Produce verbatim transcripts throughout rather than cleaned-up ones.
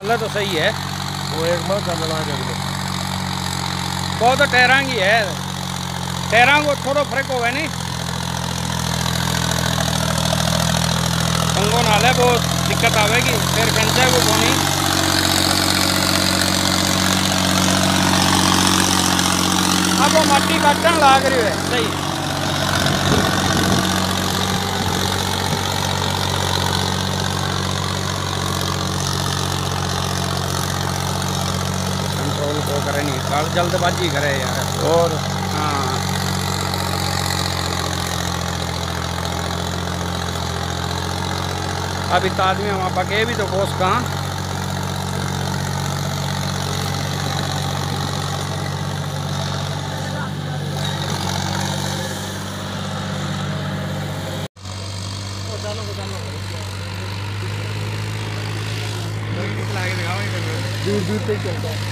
ले तो सही है वो एक माह का लगा दे वो तो टहरांगी है टहरांग को थोड़ा फर्क होगा नहीं पंगो नाल है बहुत दिक्कत आवेगी फिर खंचा को कोनी अब वो मट्टी काटन लाग रही है सही कंट्रोल को करे नहीं काल जल्दबाजी करे यार और हाँ अभी तो आदमी वहाँ पके भी तो बोस कहाँ दूर दूर तक चलता है।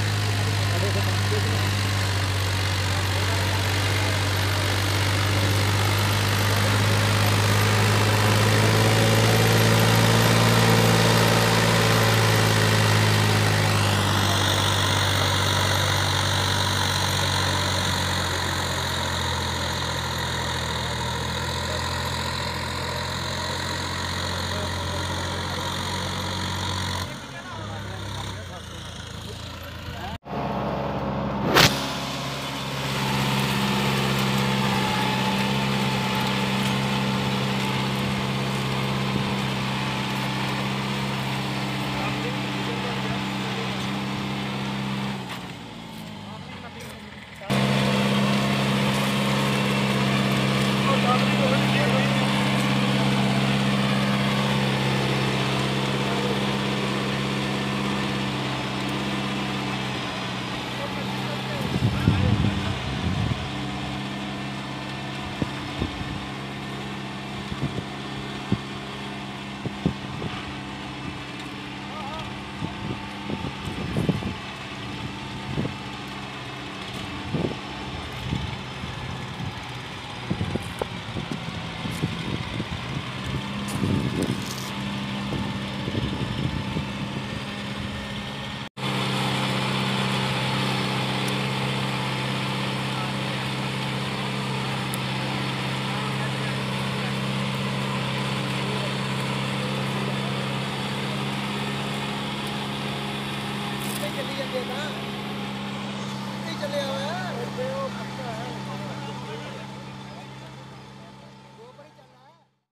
चले